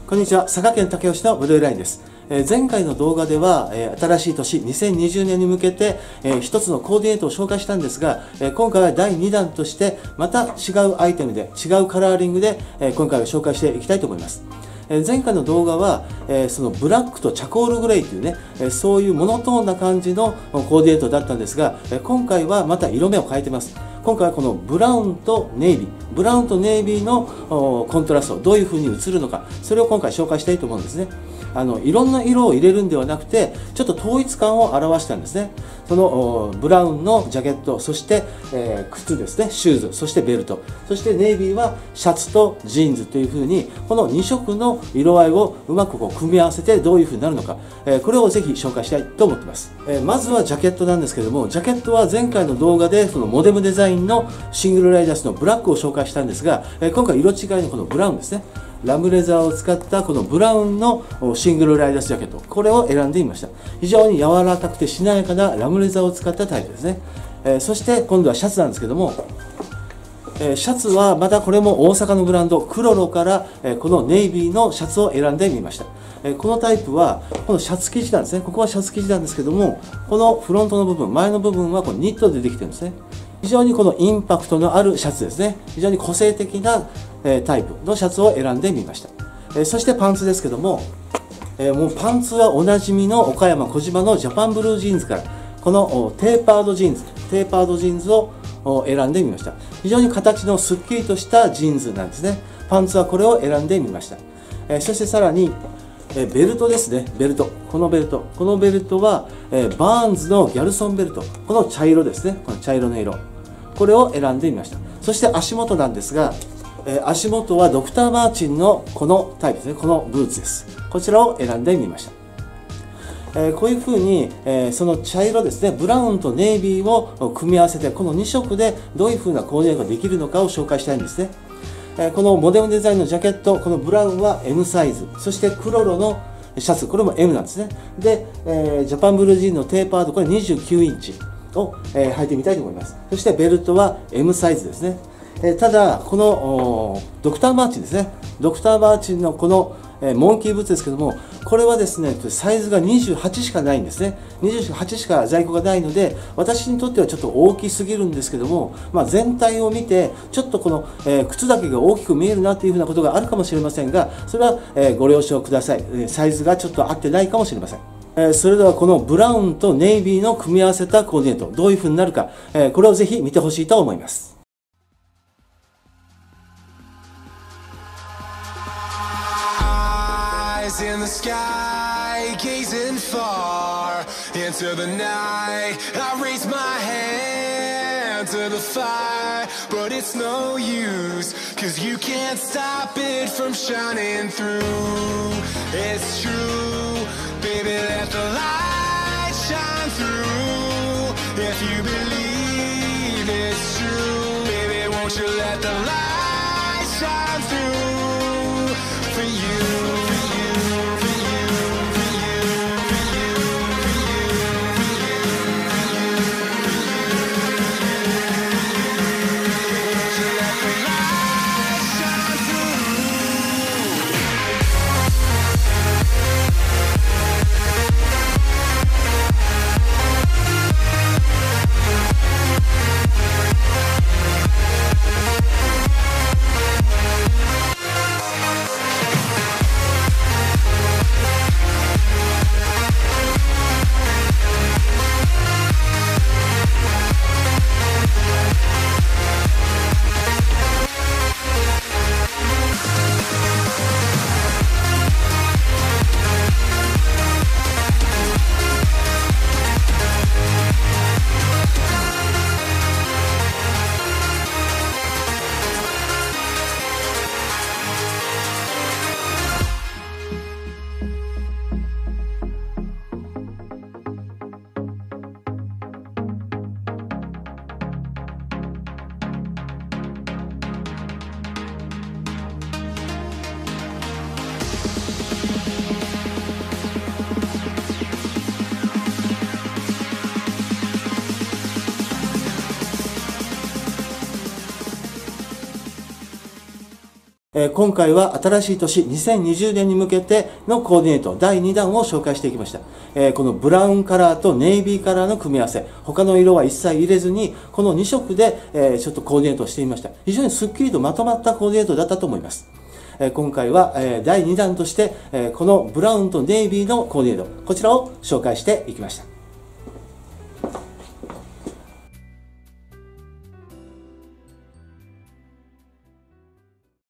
こんにちは、佐賀県武雄市のブルーラインです。前回の動画では、新しい年2020年に向けて、一つのコーディネートを紹介したんですが、今回は第2弾としてまた違うアイテムで違うカラーリングで、今回は紹介していきたいと思います。前回の動画は、そのブラックとチャコールグレイというね、そういうモノトーンな感じのコーディネートだったんですが、今回はまた色目を変えてます。今回はこのブラウンとネイビー、ブラウンとネイビーのコントラスト、どういう風に映るのか、それを今回紹介したいと思うんですね。いろんな色を入れるんではなくて、ちょっと統一感を表したんですね。そのブラウンのジャケット、そして、靴ですね、シューズ、そしてベルト、そしてネイビーはシャツとジーンズという風に、この2色の色合いをうまく組み合わせてどういう風になるのか、これをぜひ紹介したいと思っています。まずはジャケットなんですけども、ジャケットは前回の動画でそのモデムデザインのシングルライダースのブラックを紹介したんですが、今回色違いのこのブラウンですね。ラムレザーを使ったこのブラウンのシングルライダースジャケット、これを選んでみました。非常に柔らかくてしなやかなラムレザーを使ったタイプですね。そして今度はシャツなんですけども、シャツはまたこれも大阪のブランドクロロからこのネイビーのシャツを選んでみました。このタイプはこのシャツ生地なんですね。ここはシャツ生地なんですけども、このフロントの部分、前の部分はこのニットでできてるんですね。非常にこのインパクトのあるシャツですね。非常に個性的なタイプのシャツを選んでみました。そしてパンツですけども、もうパンツはおなじみの岡山小島のジャパンブルージーンズからこのテーパードジーンズを選んでみました。非常に形のすっきりとしたジーンズなんですね。パンツはこれを選んでみました。そしてさらにベルトですね。ベルト、このベルトはバーンズのギャルソンベルト、この茶色ですね。この茶色の色、これを選んでみました。そして足元なんですが、足元はドクター・マーチンのこのタイプですね。このブーツです。こちらを選んでみました。こういうふうに、その茶色ですね、ブラウンとネイビーを組み合わせて、この2色でどういうふうなコーディネートができるのかを紹介したいんですね。このモデルデザインのジャケット、このブラウンは M サイズ、そしてクロロのシャツ、これも M なんですね。で、ジャパンブルージーンのテーパード、これ29インチを、履いてみたいと思います。そしてベルトは M サイズですね。ただ、このドクター・マーチンですね。ドクター・マーチンのこのモンキーブーツですけども、これはですね、サイズが28しかないんですね。28しか在庫がないので、私にとってはちょっと大きすぎるんですけども、全体を見て、ちょっとこの靴だけが大きく見えるなというふうなことがあるかもしれませんが、それはご了承ください。サイズがちょっと合ってないかもしれません。それではこのブラウンとネイビーの組み合わせたコーディネート、どういうふうになるか、これをぜひ見てほしいと思います。 In the sky, gazing far into the night, I raise my hand to the fire, but it's no use, 'cause you can't stop it from shining through. It's true, baby, let the light shine through. If you believe it's true, baby, won't you let the light shine through for you. 今回は新しい年2020年に向けてのコーディネート第2弾を紹介していきました。このブラウンカラーとネイビーカラーの組み合わせ、他の色は一切入れずにこの2色でちょっとコーディネートをしてみました。非常にすっきりとまとまったコーディネートだったと思います。今回は第2弾としてこのブラウンとネイビーのコーディネート、こちらを紹介していきました。